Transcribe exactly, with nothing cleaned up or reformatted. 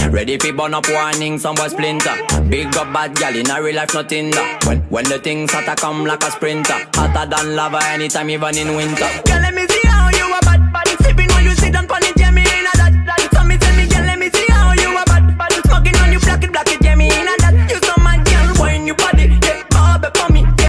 Ready fi burn up warning, some boy splinter. Big up bad gal in a real life, nothing that. When when the things hotter come like a sprinter, hotter than lava anytime even in winter. Girl,